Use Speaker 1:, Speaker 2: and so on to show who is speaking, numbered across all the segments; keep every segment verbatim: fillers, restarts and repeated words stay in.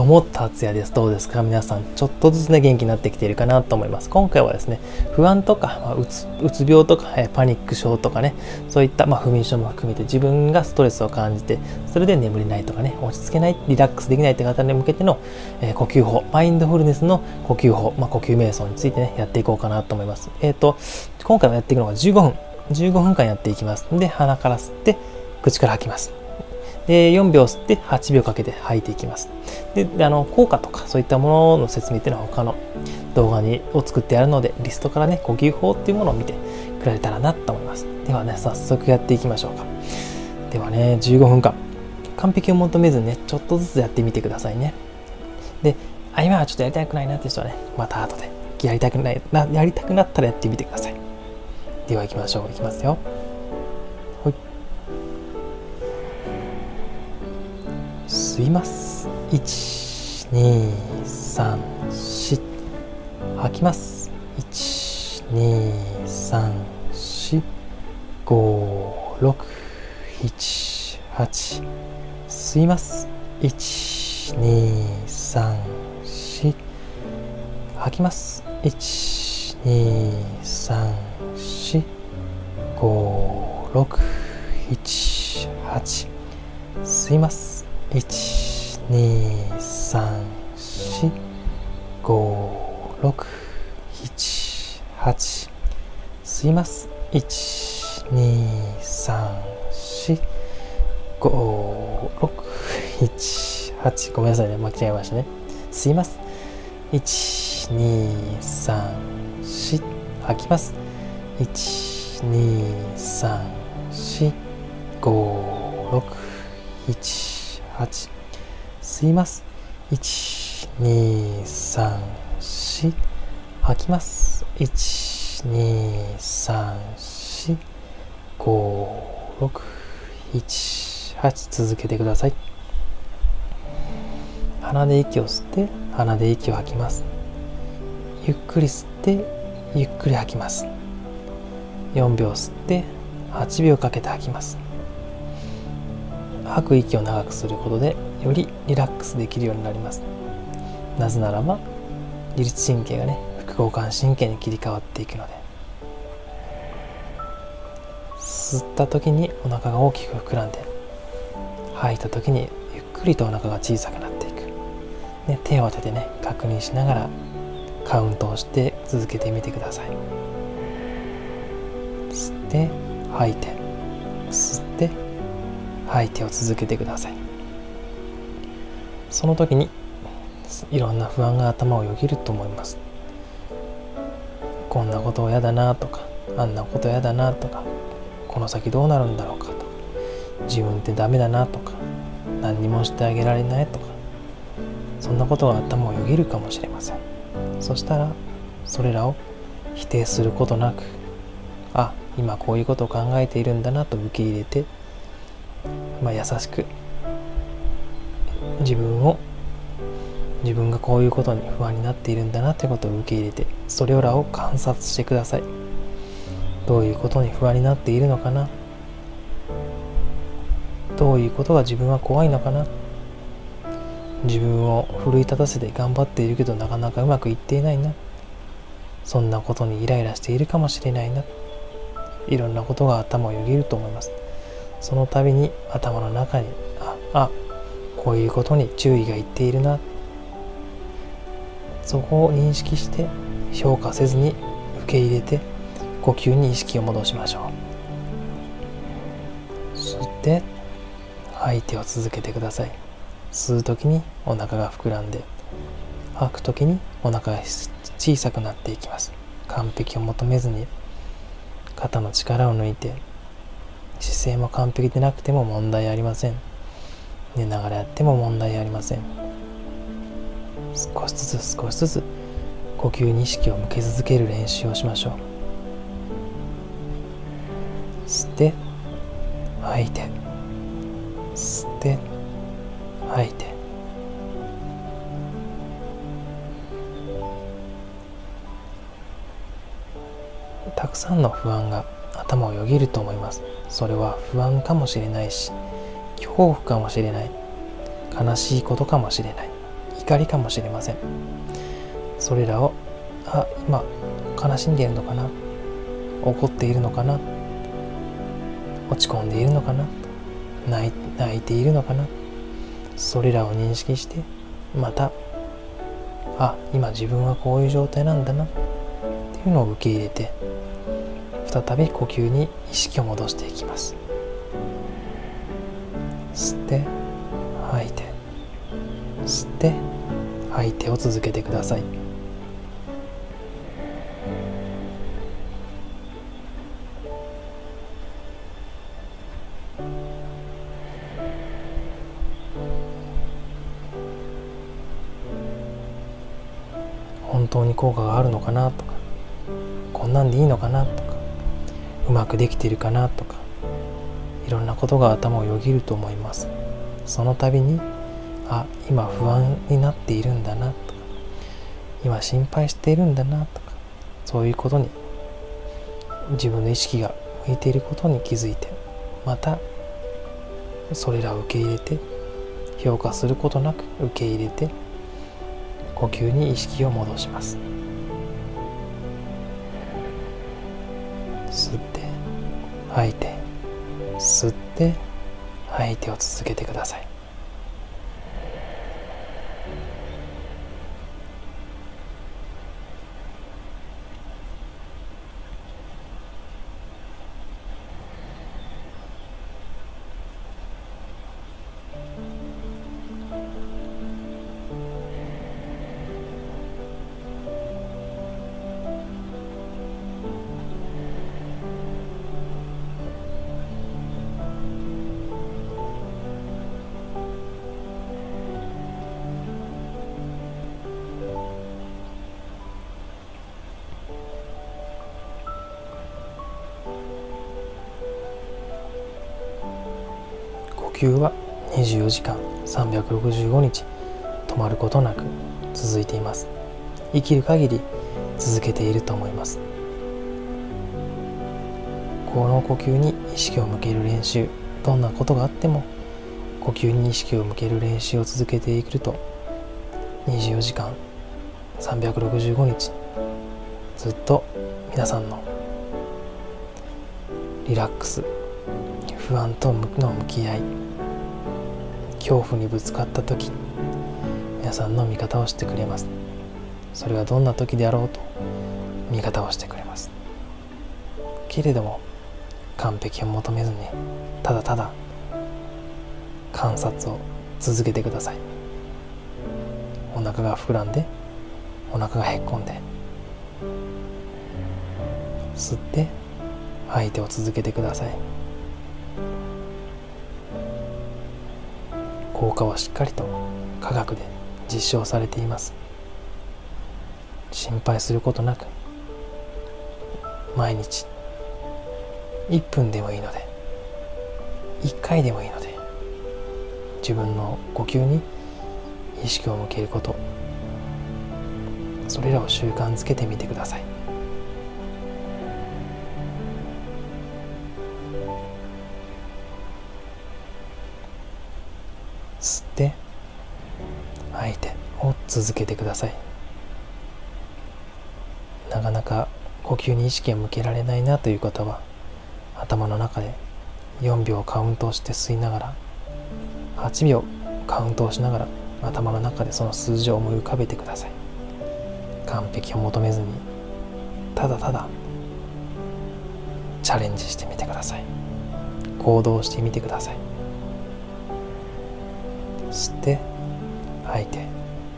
Speaker 1: も達也です。どうですか皆さん、ちょっとずつね元気になってきているかなと思います。今回はですね、不安とか、まあ、うつ、うつ病とか、えー、パニック症とかね、そういった、まあ、不眠症も含めて自分がストレスを感じて、それで眠れないとかね、落ち着けない、リラックスできないって方に向けての、えー、呼吸法、マインドフルネスの呼吸法、まあ、呼吸瞑想についてねやっていこうかなと思います。えっと今回はやっていくのがじゅうごふんじゅうごふんかんやっていきます。で、鼻から吸って口から吐きます。で、よんびょう吸ってはちびょうかけて吐いていきます。で、あの効果とかそういったものの説明っていうのは他の動画にを作ってあるので、リストからね呼吸法っていうものを見てくれたらなと思います。ではね、早速やっていきましょうか。ではね、じゅうごふんかん完璧を求めずにね、ちょっとずつやってみてくださいね。で、あ、今はちょっとやりたくないなっていう人はね、また後でやりたくないなやりたくなったらやってみてください。では行きましょう。いきますよ。はい。吸います。いち、に、さん、よん。吐きます。いち、に、さん、よん、ご、ろく、なな、はち。吸います。いち、に、さん、よん。吐きます。いち、に、さん、よん、ご、ろく、なな、はち。吸います。いち、に、さん、よん、ご、ろく、なな、はち。吸います。いち、に、さん、よん、ご、ろく、なな、はち。ごめんなさいね、間違えましたね。吸います。いち、に、さん、よん。吐きます。いち、に、さん、よん、ご、ろく、なな、はち。吸います。いち、に、さん、よん。吐きます。いち、に、さん、よん、ご、ろく、なな、はち。続けてください。鼻で息を吸って鼻で息を吐きます。ゆっくり吸ってゆっくり吐きます。よんびょう吸ってはちびょうかけて吐きます。吐く息を長くすることでよりリラックスできるようになります。なぜならば自律神経がね副交感神経に切り替わっていくので、吸った時にお腹が大きく膨らんで、吐いた時にゆっくりとお腹が小さくなっていく、ね、手を当ててね確認しながらカウントをして続けてみてください。吸って吐いて吸って吐いてを続けてください。その時にいろんな不安が頭をよぎると思います。こんなこと嫌だなとか、あんなこと嫌だなとか、この先どうなるんだろうかとか、自分ってダメだなとか、何にもしてあげられないとか、そんなことが頭をよぎるかもしれません。そしたらそれらを否定することなく、あ、今こういうことを考えているんだなと受け入れて、まあ、優しく自分を自分がこういうことに不安になっているんだなということを受け入れて、それらを観察してください。どういうことに不安になっているのかな、どういうことが自分は怖いのかな、自分を奮い立たせて頑張っているけどなかなかうまくいっていないな、そんなことにイライラしているかもしれないな、いろんなことが頭をよぎると思います。その度に頭の中にあ、あ、こういうことに注意がいっているな、そこを認識して評価せずに受け入れて呼吸に意識を戻しましょう。吸って吐いてを続けてください。吸うときにお腹が膨らんで、吐くときにお腹が小さくなっていきます。完璧を求めずに肩の力を抜いて、姿勢も完璧でなくても問題ありません。寝ながらやっても問題ありません。少しずつ少しずつ呼吸に意識を向け続ける練習をしましょう。吸って吐いて吸って吐いて、たくさんの不安が頭をよぎると思います。それは不安かもしれないし、恐怖かもしれない、悲しいことかもしれない、 怒りかもしれません。それらを、あ、今悲しんでいるのかな、怒っているのかな、落ち込んでいるのかな、泣い、泣いているのかな、それらを認識して、また、あ、今自分はこういう状態なんだなっていうのを受け入れて、再び呼吸に意識を戻していきます。吸って吐いて、吸って吐いてを続けてください。本当に効果があるのかなとか、こんなんでいいのかなとか、うまくできているかなとか、いろんなことが頭をよぎると思います。その度に、あ、今不安になっているんだなとか、今心配しているんだなとか、そういうことに自分の意識が向いていることに気づいて、またそれらを受け入れて、評価することなく受け入れて、呼吸に意識を戻します。吸って吐いて、吸って吐いてを続けてください。呼吸はにじゅうよじかんさんびゃくろくじゅうごにち止まることなく続いています。生きる限り続けていると思います。この呼吸に意識を向ける練習、どんなことがあっても呼吸に意識を向ける練習を続けていくと、にじゅうよじかんさんびゃくろくじゅうごにちずっと皆さんのリラックス、不安との向き合い、恐怖にぶつかった時、皆さんの味方をしてくれます。それはどんな時であろうと味方をしてくれます。けれども完璧を求めずに、ただただ観察を続けてください。お腹が膨らんで、お腹がへっこんで、吸って吐いてを続けてください。効果はしっかりと科学で実証されています。心配することなく、毎日いっぷんでもいいので、いっかいでもいいので、自分の呼吸に意識を向けること、それらを習慣づけてみてください。吸って吐いてを続けてください。なかなか呼吸に意識が向けられないなという方は、頭の中でよんびょうカウントをして吸いながら、はちびょうカウントをしながら頭の中でその数字を思い浮かべてください。完璧を求めずに、ただただチャレンジしてみてください。行動してみてください。吸って吐いて、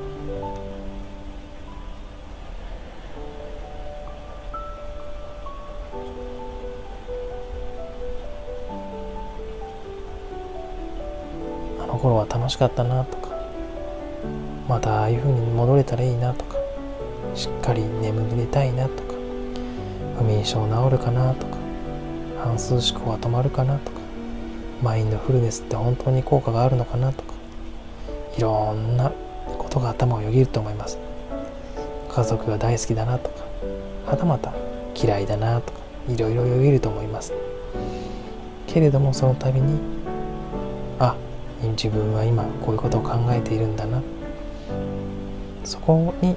Speaker 1: あの頃は楽しかったなとか、またああいう風に戻れたらいいなとか、しっかり眠れたいなとか、不眠症治るかなとか、反数思考は止まるかなとか、マインドフルネスって本当に効果があるのかなとか、いろんなことが頭をよぎると思います。家族が大好きだなとか、はたまた嫌いだなとか、いろいろよぎると思います。けれどもその度に、あ、自分は今こういうことを考えているんだな、 そこに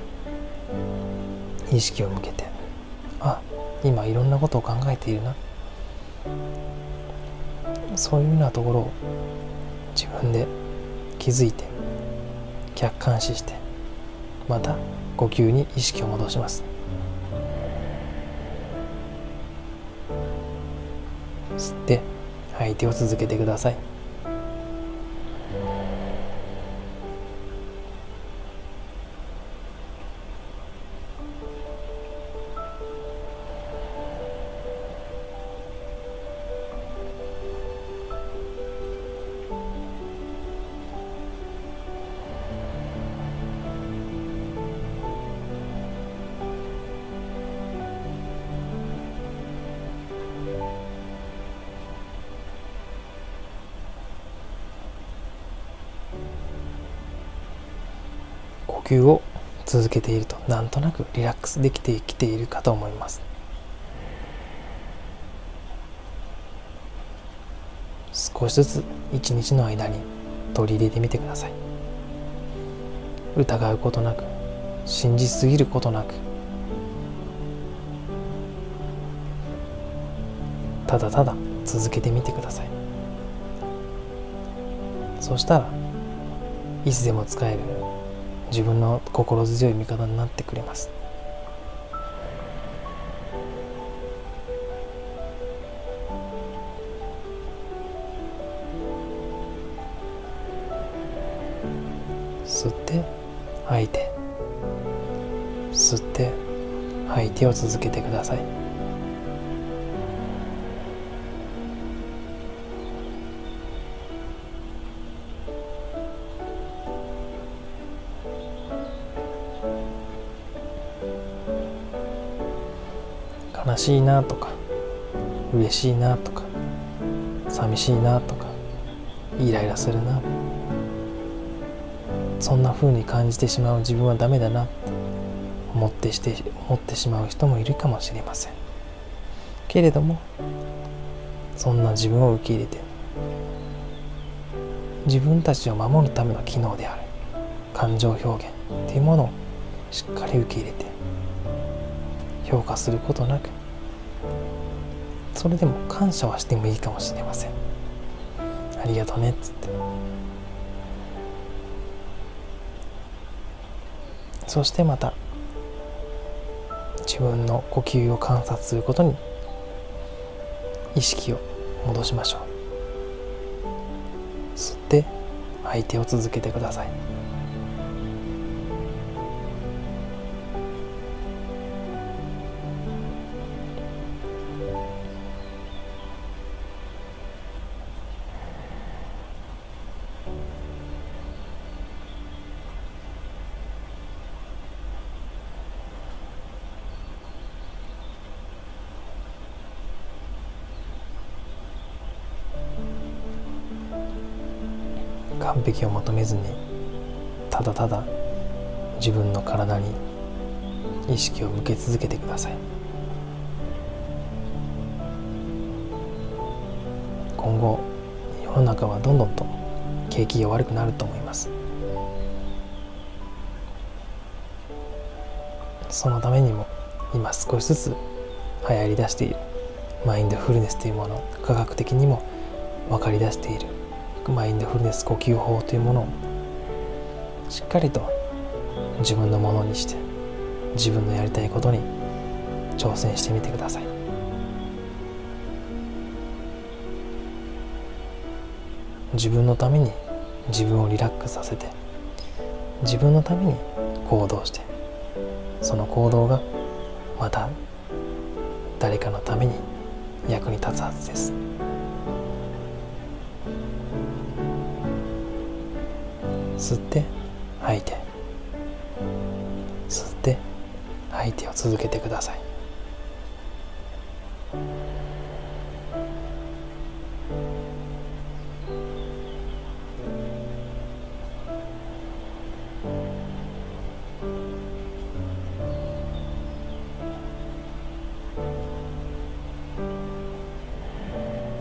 Speaker 1: 意識を向けて、あ、今いろんなことを考えているな、そういうようなところを自分で気づいて客観視して、また呼吸に意識を戻します。吸って吐いてを続けてください。呼吸を続けていると、なんとなくリラックスできてきているかと思います。少しずつ一日の間に取り入れてみてください。疑うことなく、信じすぎることなく、ただただ続けてみてください。そしたらいつでも使える自分の心強い味方になってくれます。吸って吐いて、吸って吐いてを続けてください。悲しいなとか、嬉しいなとか、寂しいなとか、イライラするな、そんな風に感じてしまう自分はダメだなって思ってして思ってしまう人もいるかもしれませんけれども、そんな自分を受け入れて、自分たちを守るための機能である感情表現っていうものをしっかり受け入れて、評価することなく、それでも感謝はしてもいいかもしれません。ありがとうねっつって。そしてまた自分の呼吸を観察することに意識を戻しましょう。吸って吐いてを続けてください。完璧を求めずに、ただただ自分の体に意識を向け続けてください。今後世の中はどんどんと景気が悪くなると思います。そのためにも今少しずつ流行り出しているマインドフルネスというもの、科学的にも分かり出しているマインドフルネス呼吸法というものをしっかりと自分のものにして、自分のやりたいことに挑戦してみてください。自分のために自分をリラックスさせて、自分のために行動して、その行動がまた誰かのために役に立つはずです。吸って吐いて、吸って吐いてを続けてください。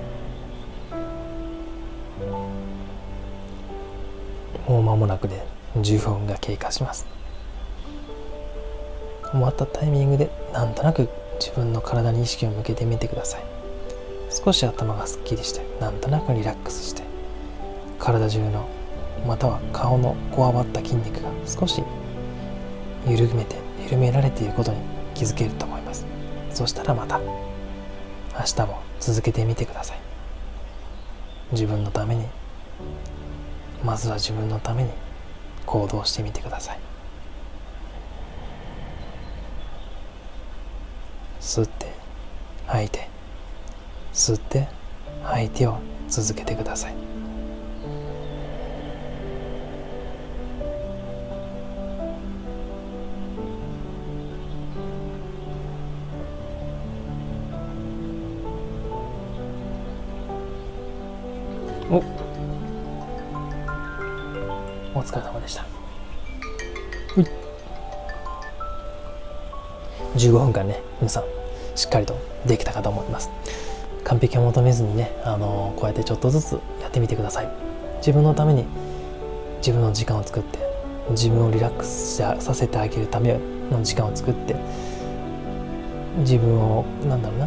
Speaker 1: もう間もなくでじゅうごふんが経過します。終わったタイミングでなんとなく自分の体に意識を向けてみてください。少し頭がすっきりして、なんとなくリラックスして、体中のまたは顔のこわばった筋肉が少し緩めて緩められていることに気づけると思います。そしたらまた明日も続けてみてください。自分のために、まずは自分のために行動してみてください。吸って吐いて、吸って吐いてを続けてください。お、お疲れ様でした。じゅうごふんかんね、皆さんしっかりとできたかと思います。完璧を求めずにね、あのー、こうやってちょっとずつやってみてください。自分のために自分の時間を作って、自分をリラックスさせてあげるための時間を作って、自分をなんだろうな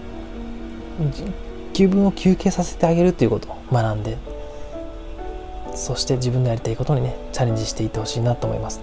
Speaker 1: 自分を休憩させてあげるということを学んで、そして自分のやりたいことにねチャレンジしていってほしいなと思います。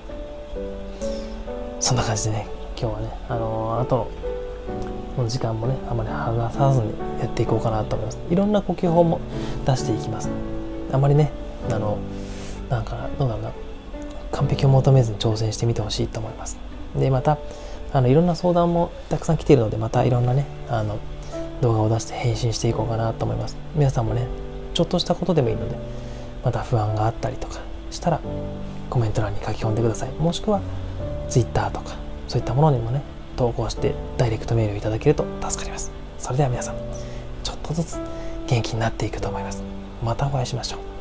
Speaker 1: そんな感じでね、今日はね、あのー、あとの時間もねあまり話さずにやっていこうかなと思います。いろんな呼吸法も出していきます。あまりね、あのなんかどうだろうな、完璧を求めずに挑戦してみてほしいと思います。でまたあのいろんな相談もたくさん来ているので、またいろんなねあの動画を出して返信していこうかなと思います。皆さんもね、ちょっとしたことでもいいので、また不安があったりとかしたらコメント欄に書き込んでください。もしくは Twitter とかそういったものにもね投稿してダイレクトメールをいただけると助かります。それでは皆さん、ちょっとずつ元気になっていくと思います。またお会いしましょう。